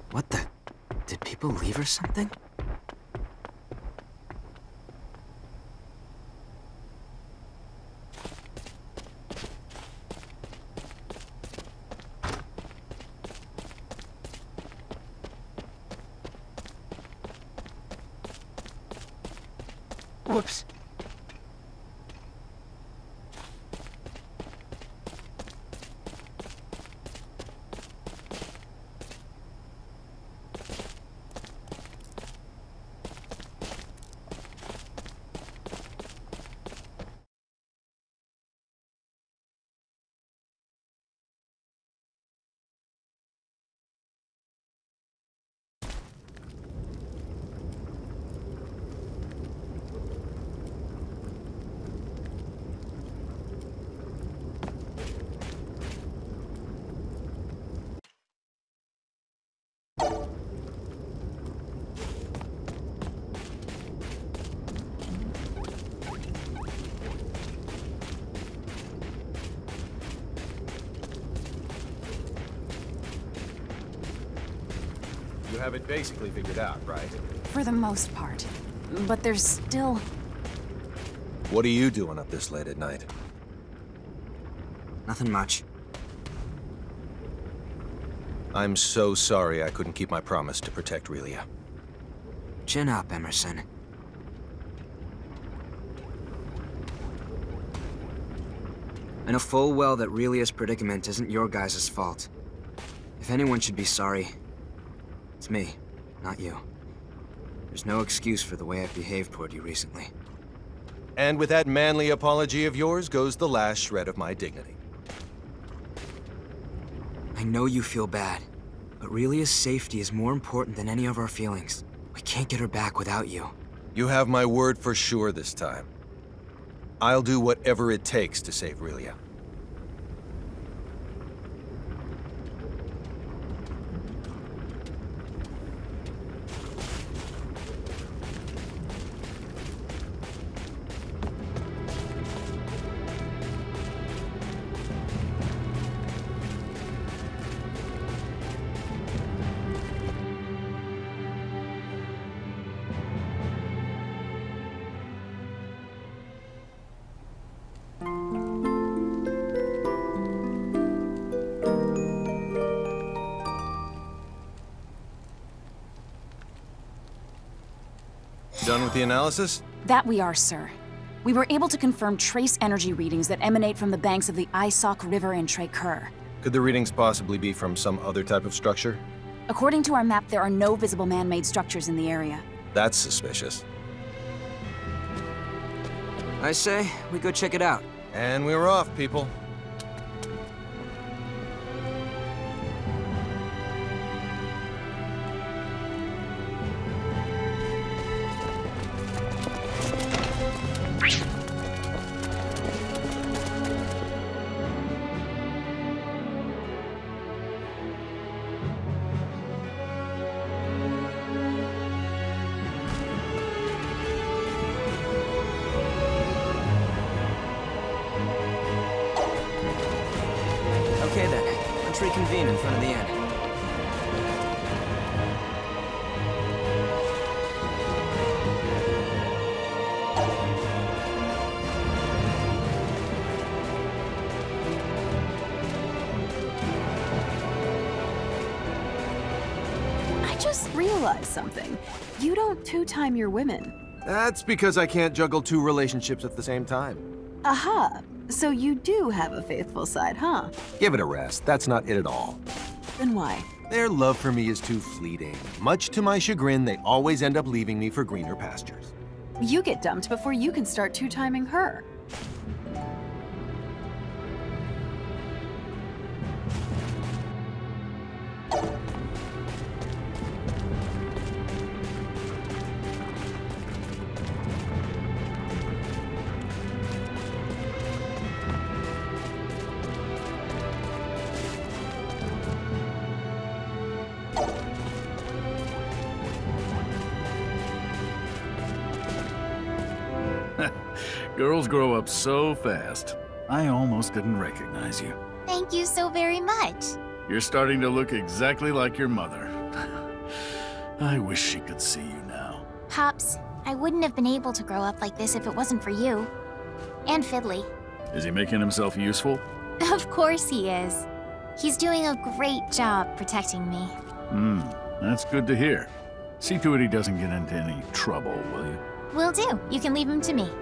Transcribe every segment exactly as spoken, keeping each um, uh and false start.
What the? Did people leave or something? Whoops. You have it basically figured out, right? For the most part. But there's still... What are you doing up this late at night? Nothing much. I'm so sorry I couldn't keep my promise to protect Relia. Chin up, Emerson. I know full well that Relia's predicament isn't your guys' fault. If anyone should be sorry, it's me, not you. There's no excuse for the way I've behaved toward you recently. And with that manly apology of yours goes the last shred of my dignity. I know you feel bad, but Relia's safety is more important than any of our feelings. We can't get her back without you. You have my word for sure this time. I'll do whatever it takes to save Relia. Done with the analysis? That we are, sir. We were able to confirm trace energy readings that emanate from the banks of the Isok River in Treykur. Could the readings possibly be from some other type of structure? According to our map, there are no visible man-made structures in the area. That's suspicious. I say, we go check it out. And we're off, people. Okay then, let's reconvene in front of the inn. I just realized something. You don't two-time your women. That's because I can't juggle two relationships at the same time. Aha! So you do have a faithful side, huh? Give it a rest. That's not it at all. Then why? Their love for me is too fleeting. Much to my chagrin, they always end up leaving me for greener pastures. You get dumped before you can start two-timing her. Girls grow up so fast. I almost didn't recognize you. Thank you so very much. You're starting to look exactly like your mother. I wish she could see you now. Pops, I wouldn't have been able to grow up like this if it wasn't for you. And Fiddly. Is he making himself useful? Of course he is. He's doing a great job protecting me. Hmm, that's good to hear. See to it he doesn't get into any trouble, will you? Will do. You can leave him to me.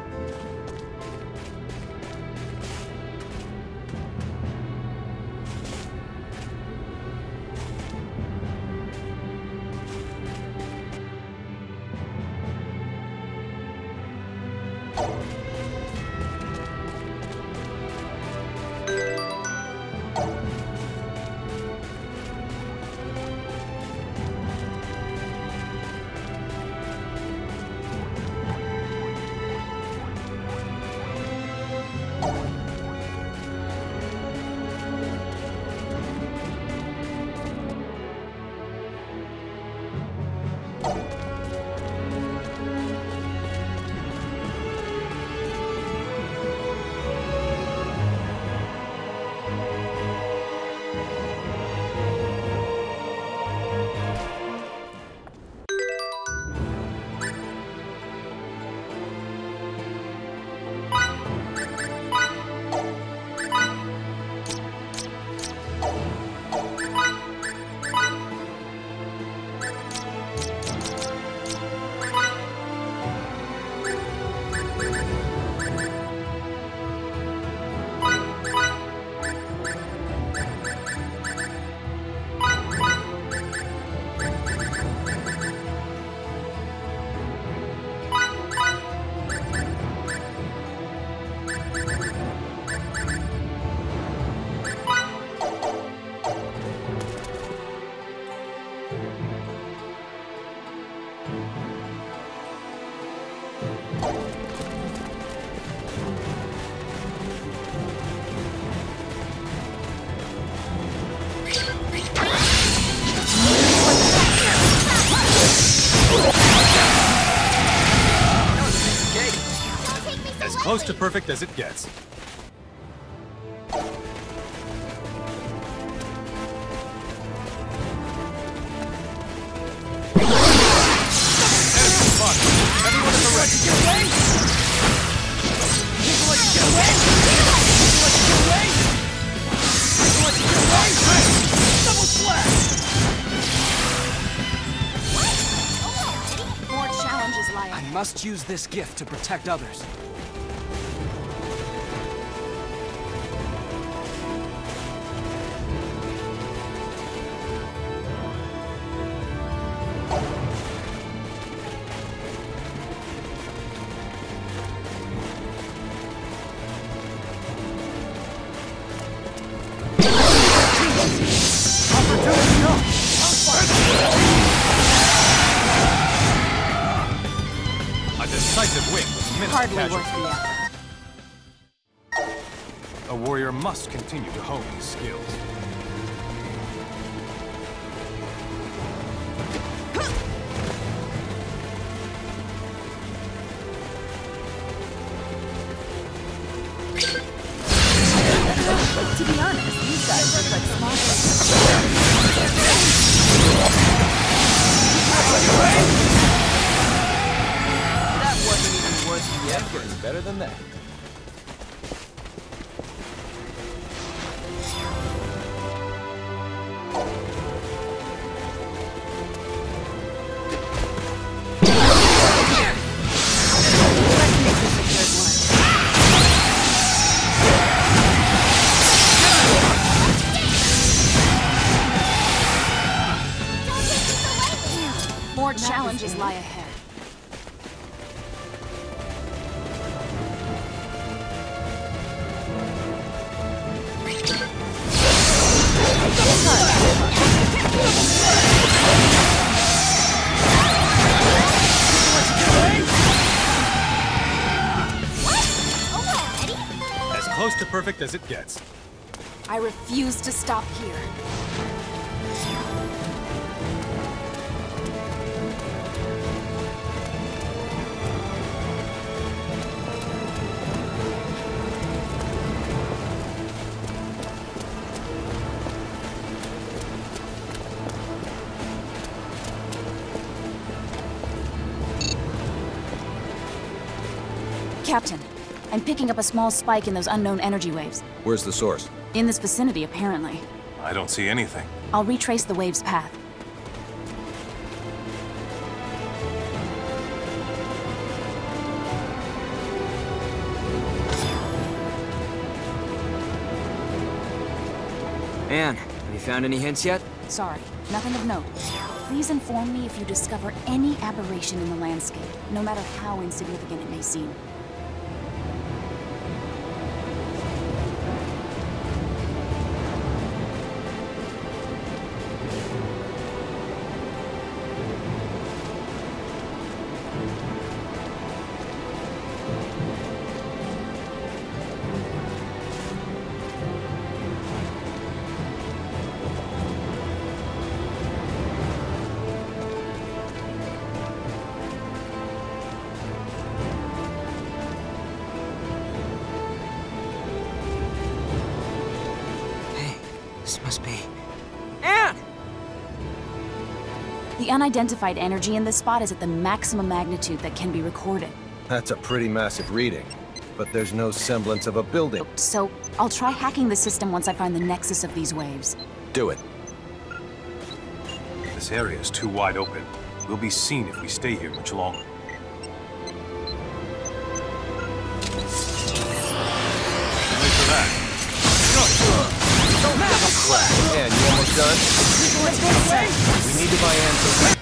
Close to perfect as it gets. More challenges lie ahead. I must use this gift to protect others. A decisive win with minimal Hardly worth casualties. the effort. A warrior must continue to hone his skills. To be honest, these guys look like small That wasn't even worth the effort. It's better than that. More challenges lie ahead. As close to perfect as it gets. I refuse to stop here. Captain, I'm picking up a small spike in those unknown energy waves. Where's the source? In this vicinity, apparently. I don't see anything. I'll retrace the wave's path. Anne, have you found any hints yet? Sorry, nothing of note. Please inform me if you discover any aberration in the landscape, no matter how insignificant it may seem. This must be... Anne! The unidentified energy in this spot is at the maximum magnitude that can be recorded. That's a pretty massive reading, but there's no semblance of a building. So, I'll try hacking the system once I find the nexus of these waves. Do it. This area is too wide open. We'll be seen if we stay here much longer. Wait for that. Anne, you almost done? We need to buy Anne some...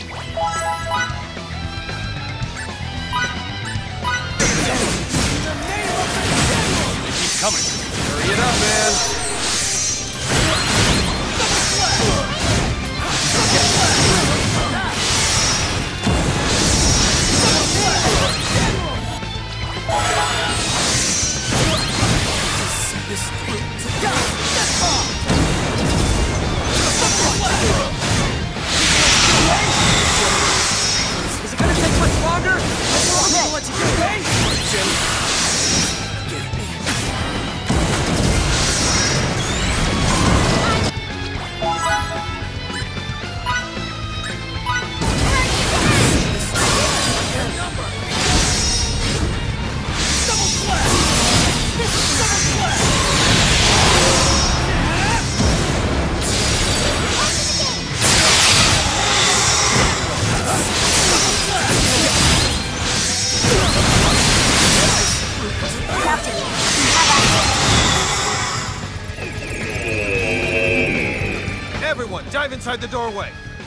They keep coming. Hurry it up, man! Is it gonna take much longer? I'm gonna let you get away! Jim. Everyone, dive inside the doorway!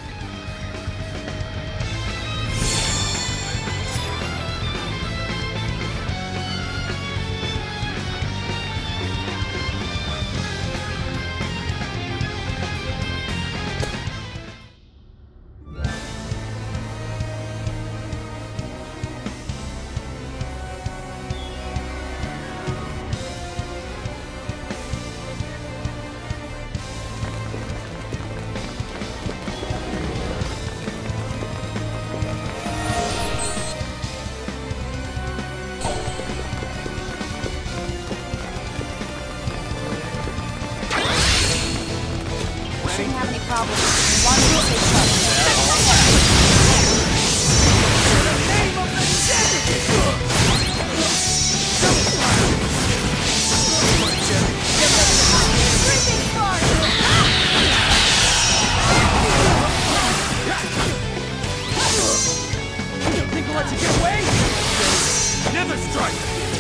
Shouldn't have any problems. As long as you stay sharp. Think we'll let you get away? Never strike!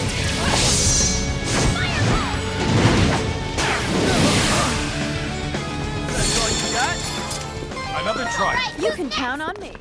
Another try. You can count on me.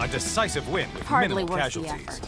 A decisive win with Hardly minimal worth the casualties. effort.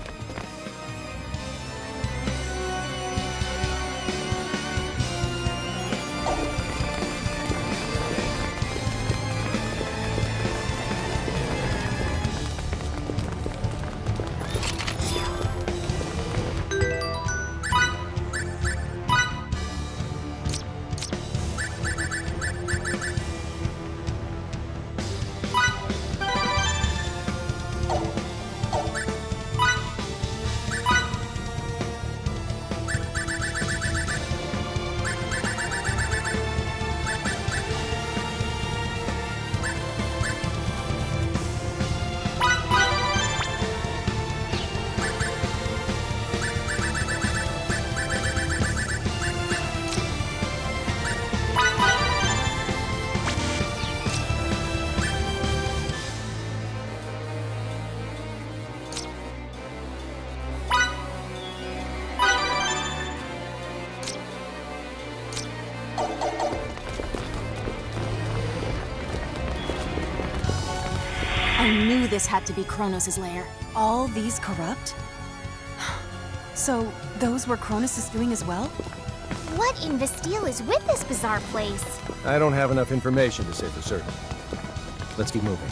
I knew this had to be Kronos' lair. All these corrupt? So, those were Kronos' doing as well? What in Bastille is with this bizarre place? I don't have enough information to say for certain. Let's keep moving.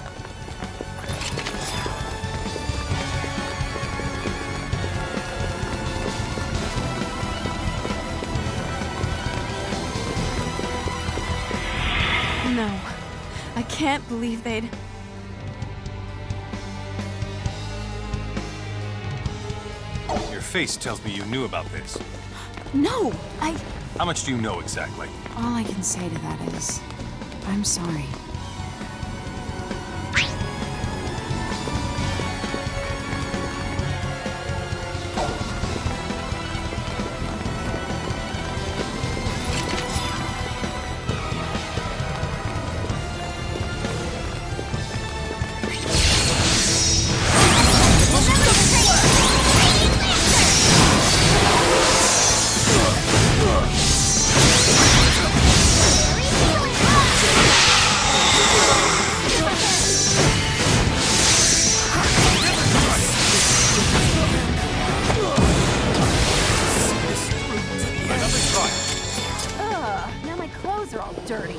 No. I can't believe they'd... Your face tells me you knew about this. No! I... How much do you know exactly? All I can say to that is, I'm sorry. Ugh, now my clothes are all dirty.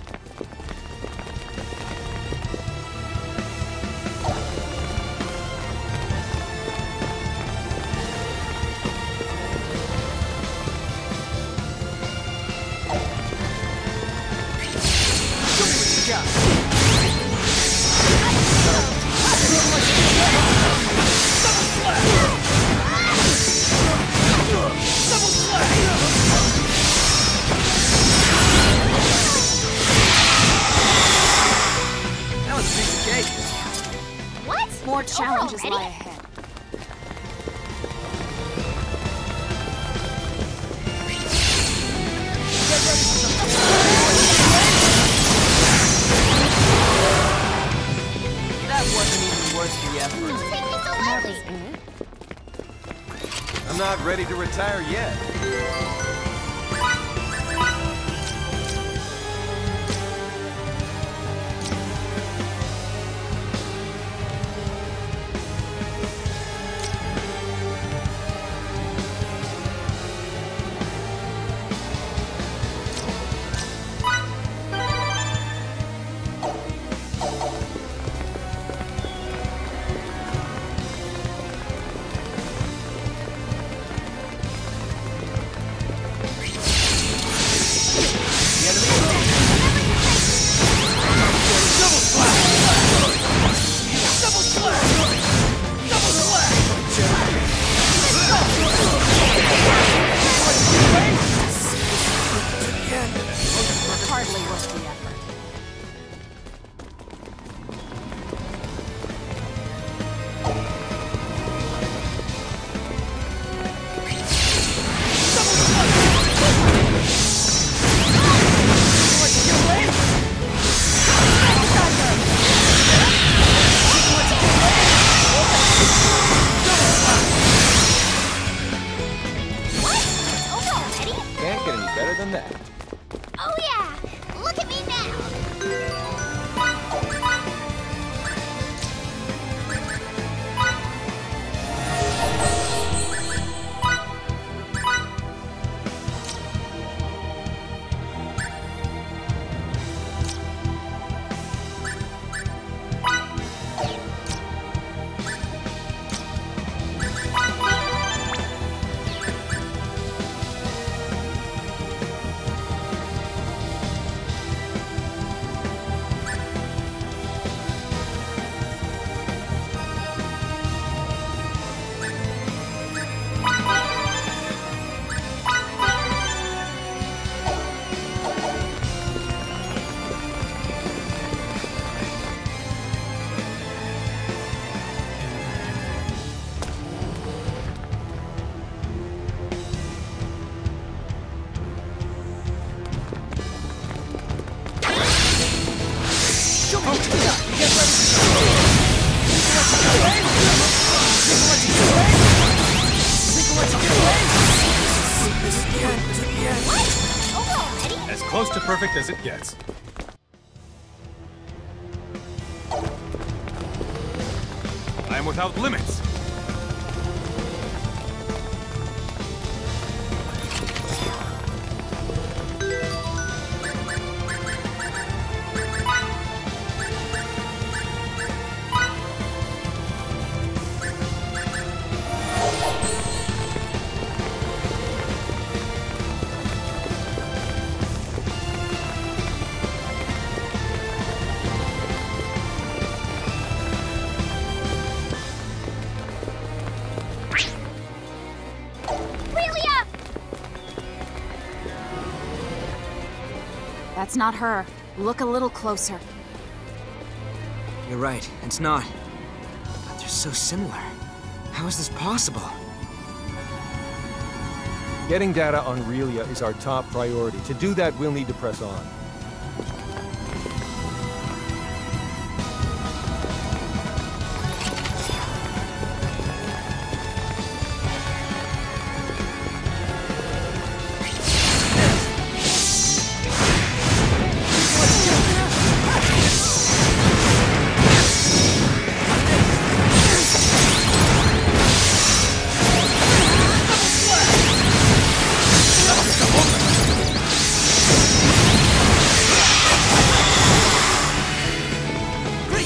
That was a piece of cake. What? More Over challenges already? lie ahead. That wasn't even worth the effort. Don't take me so lightly. I'm not ready to retire yet. Hardly worth the effort. Over already? Can't get any better than that. Oh yeah! Look at me now! close to perfect as it gets. I am without limits. That's not her. Look a little closer. You're right, it's not. But they're so similar. How is this possible? Getting data on Relia is our top priority. To do that, we'll need to press on.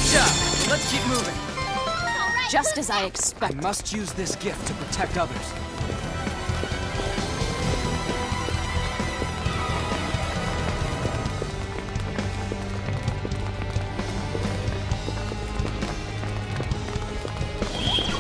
Just as I I expected. must use this gift to protect others.